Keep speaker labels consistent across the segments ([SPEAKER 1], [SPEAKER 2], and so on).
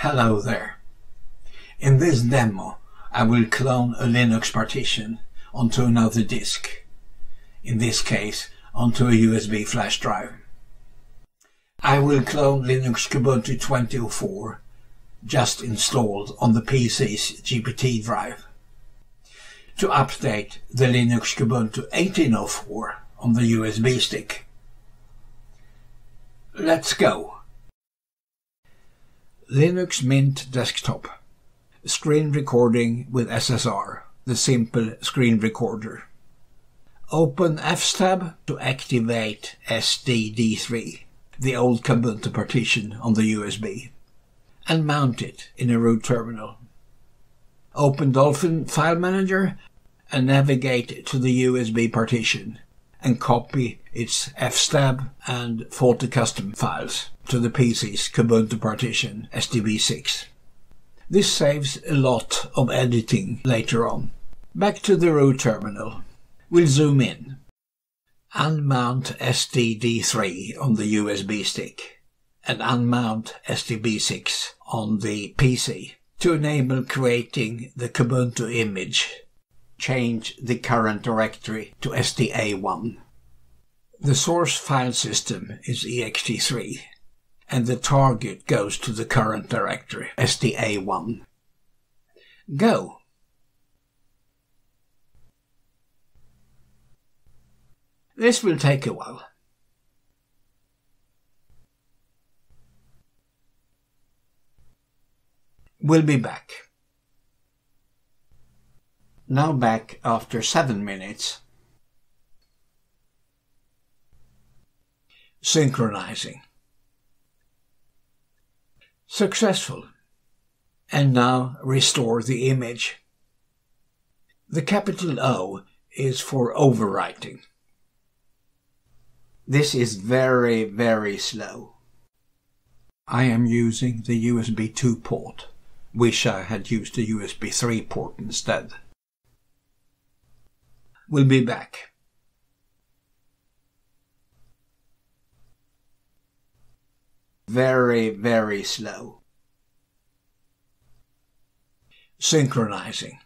[SPEAKER 1] Hello there. In this demo, I will clone a Linux partition onto another disk, in this case onto a USB flash drive. I will clone Linux Kubuntu 2004, just installed on the PC's GPT drive, to update the Linux Kubuntu 1804 on the USB stick. Let's go. Linux Mint Desktop. Screen recording with SSR, the simple screen recorder. Open fstab to activate STD3, the old Kubuntu partition on the USB, and mount it in a root terminal. Open Dolphin File Manager and navigate to the USB partition and copy its fstab and FortiCustom files to the PC's Kubuntu partition STB6. This saves a lot of editing later on. Back to the root terminal. We'll zoom in. Unmount STD3 on the USB stick and unmount STB6 on the PC to enable creating the Kubuntu image. Change the current directory to SDA1. The source file system is ext3 and the target goes to the current directory SDA1. Go! This will take a while. We'll be back. Now back after 7 minutes. Synchronizing. Successful. And now restore the image. The capital O is for overwriting. This is very, very slow. I am using the USB 2 port. Wish I had used the USB 3 port instead. We'll be back. Very, very slow. Synchronizing.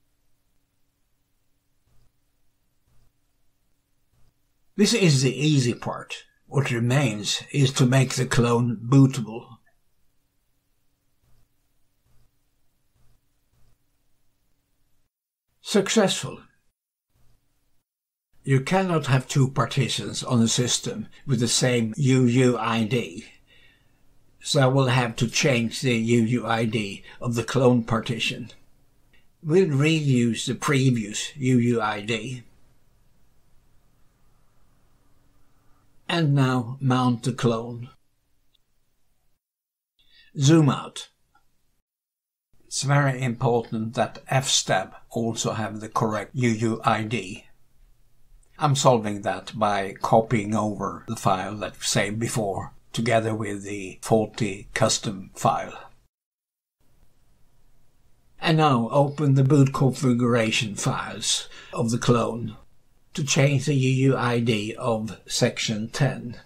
[SPEAKER 1] This is the easy part. What remains is to make the clone bootable. Successful. You cannot have two partitions on a system with the same UUID, so I will have to change the UUID of the clone partition. We'll reuse the previous UUID. And now mount the clone. Zoom out. It's very important that fstab also have the correct UUID. I'm solving that by copying over the file that we saved before, together with the FortiCustom file. And now open the boot configuration files of the clone to change the UUID of section 10.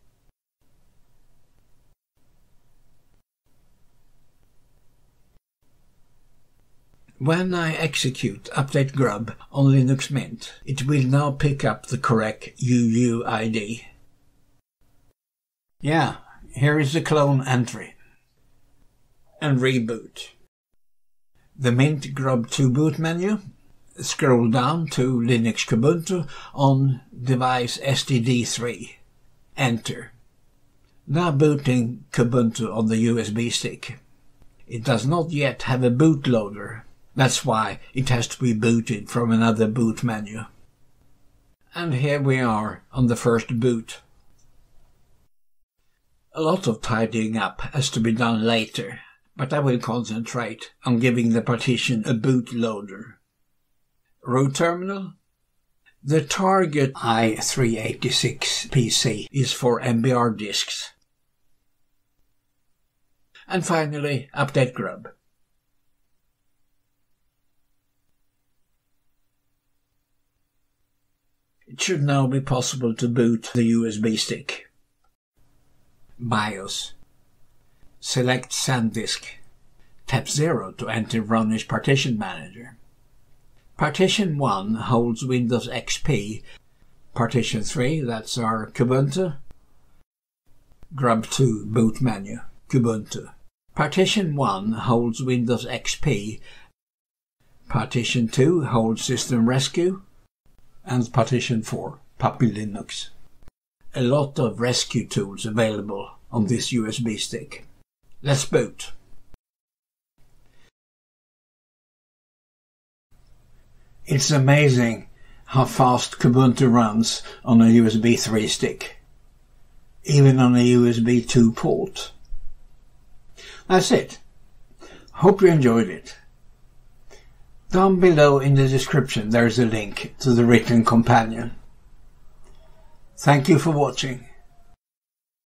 [SPEAKER 1] When I execute update grub on Linux Mint, it will now pick up the correct UUID. Yeah, here is the clone entry. And reboot. The Mint grub 2 boot menu. Scroll down to Linux Kubuntu on device STD3. Enter. Now booting Kubuntu on the USB stick. It does not yet have a bootloader. That's why it has to be booted from another boot menu. And here we are on the first boot. A lot of tidying up has to be done later, but I will concentrate on giving the partition a bootloader. Root terminal. The target i386 PC is for MBR disks. And finally, update grub. It should now be possible to boot the USB stick. BIOS. Select SanDisk. tap 0 to enter Runnish Partition Manager. Partition 1 holds Windows XP. Partition 3, that's our Kubuntu. Grub 2, boot menu, Kubuntu. Partition 1 holds Windows XP. Partition 2 holds System Rescue. And Partition 4, Puppy Linux. A lot of rescue tools available on this USB stick. Let's boot. It's amazing how fast Kubuntu runs on a USB 3 stick, even on a USB 2 port. That's it. Hope you enjoyed it. Down below in the description there is a link to the written companion. Thank you for watching.